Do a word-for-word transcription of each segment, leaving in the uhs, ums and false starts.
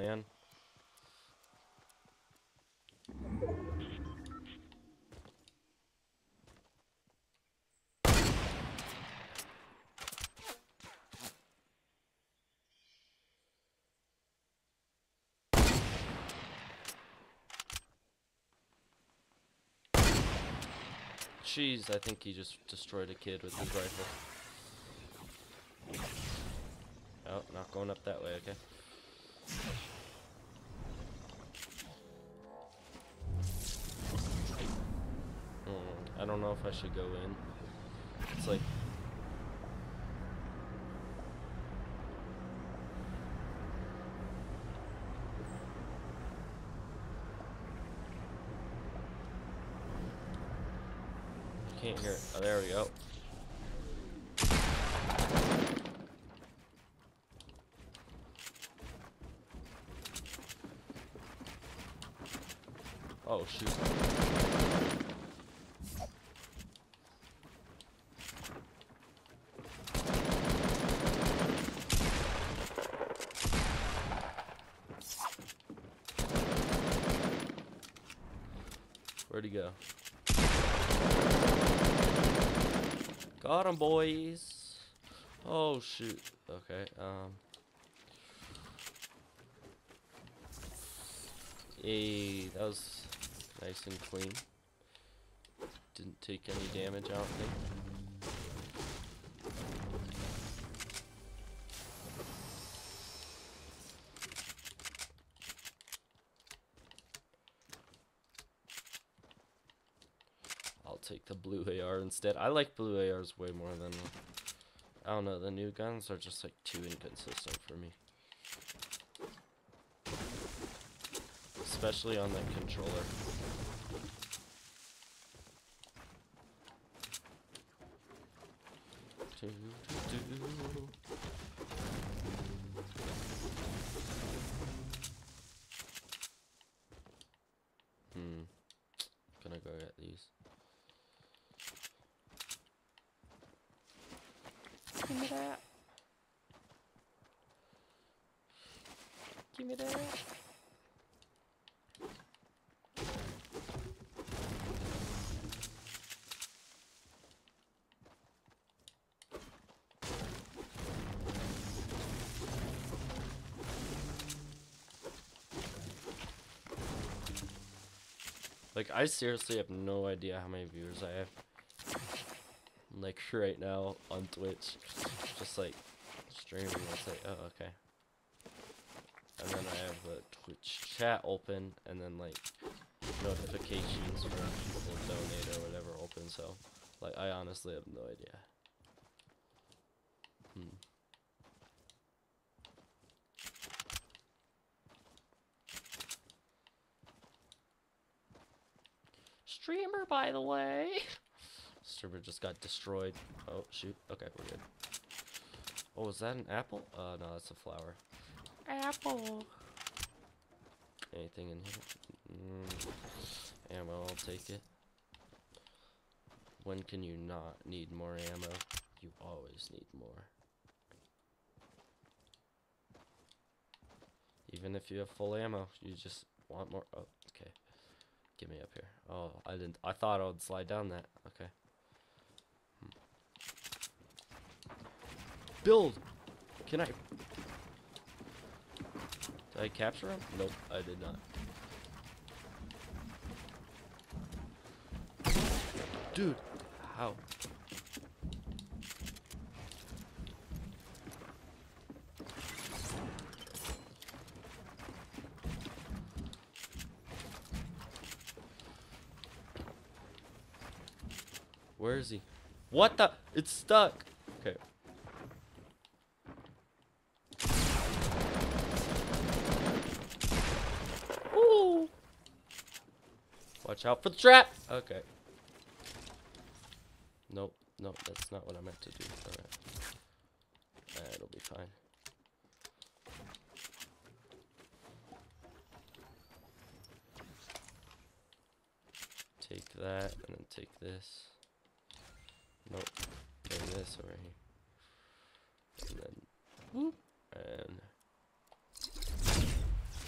man. Jeez, I think he just destroyed a kid with his rifle. Oh, not going up that way, okay. Mm, I don't know if I should go in. It's like... Can't hear it. Oh, there we go. Oh, shoot. Where'd he go? Got him, boys. Oh, shoot. Okay, um... Hey, that was nice and clean. Didn't take any damage, I don't think. I'll take the blue A R instead. I like blue A Rs way more than... I don't know, the new guns are just like too inconsistent for me. Especially on the controller. Do, do, do. Hmm. Gonna go get these. Give me that. Give me that. Like, I seriously have no idea how many viewers I have. Like, right now on Twitch. Just like, streaming, it's like, oh, okay. And then I have the Twitch chat open, and then, like, notifications for people donate or whatever open, so, like, I honestly have no idea. Hmm. Streamer, by the way. Streamer just got destroyed. Oh, shoot. Okay, we're good. Oh, is that an apple? Uh, no, that's a flower. Apple. Anything in here? Mm. Ammo, I'll take it. When can you not need more ammo? You always need more. Even if you have full ammo, you just want more. Oh, okay. Get me up here. Oh, I didn't. I thought I would slide down that. Okay. Hmm. Build! Can I... Did I capture him? Nope, I did not. Dude! How? Where is he? What the? It's stuck! Okay. Ooh! Watch out for the trap! Okay. Nope, nope, that's not what I meant to do. Alright. Uh, it'll be fine. Take that, and then take this. Nope. Bring this over here. And then whoop. And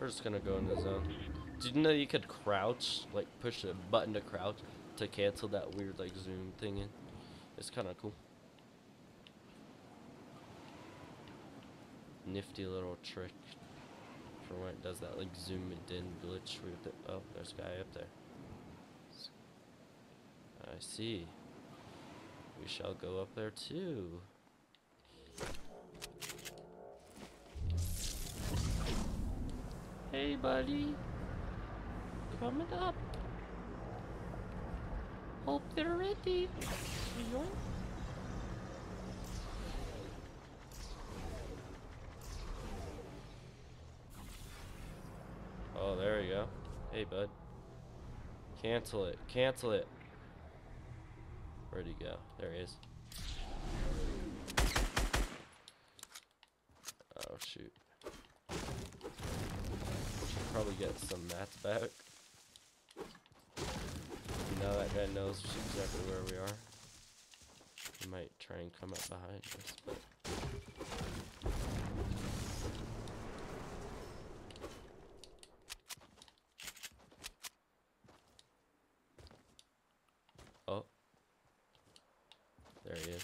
We're just gonna go in the zone. Did you know you could crouch, like push a button to crouch to cancel that weird like zoom thing in? It's kind of cool. Nifty little trick for when it does that like zoom it in glitch with it. Oh, there's a guy up there. I see. We shall go up there too. Hey, buddy. Coming up. Hope they're ready. Yoink. Oh, there you go. Hey, bud. Cancel it. Cancel it. Where'd he go? There he is. Oh, shoot. Should probably get some mats back. Now that guy knows exactly where we are. He might try and come up behind us, but... Oh. There he is.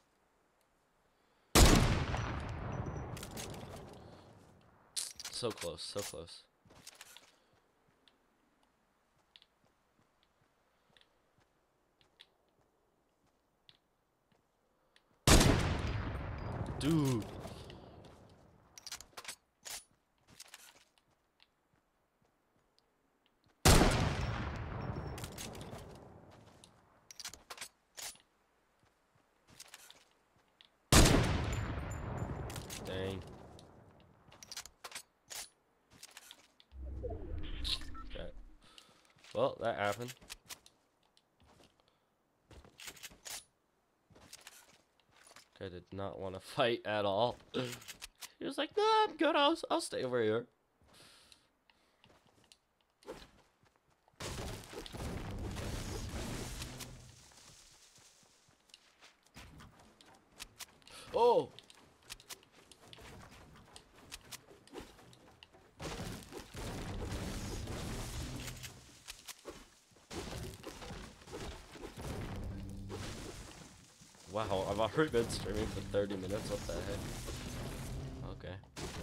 So close, so close. Dude. Dang. Okay. Well, that happened. I did not want to fight at all. He was like, "No, I'm good. I'll I'll stay over here." Oh. Wow, I've already been streaming for thirty minutes. What the heck? Okay.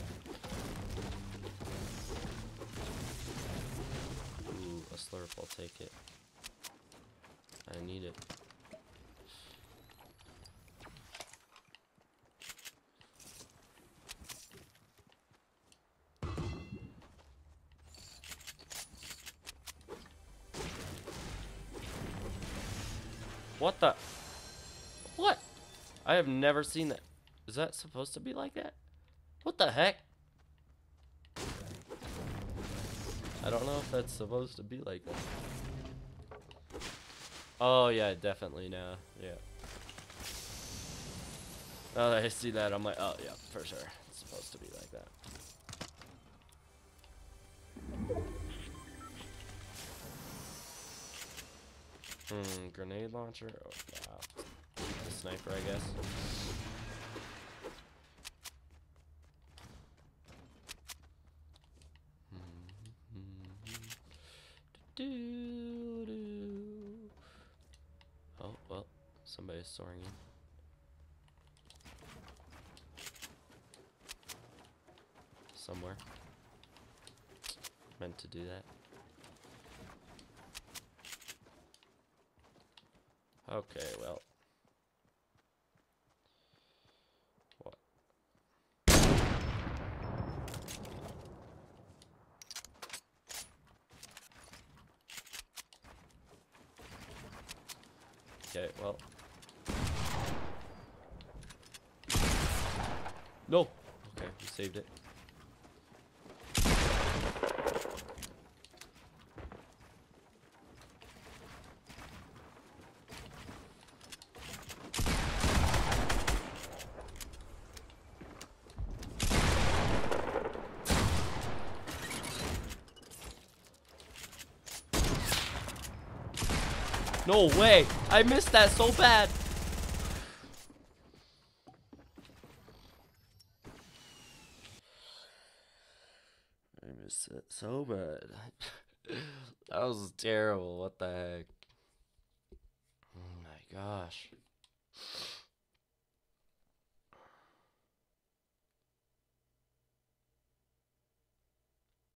Ooh, a slurp. I'll take it. I need it. What the? What? I have never seen that. Is that supposed to be like that? What the heck? I don't know if that's supposed to be like that. Oh yeah, definitely now. Yeah. Now that I see that, I'm like, oh yeah, for sure. It's supposed to be like that. Hmm, grenade launcher? Oh, wow. The sniper, I guess. Oh, well, somebody's soaring in. Somewhere. Meant to do that. Okay, well. What? Okay, well. No! Okay, we saved it. No way! I missed that so bad! I was so, so bad. That was terrible. What the heck? Oh my gosh.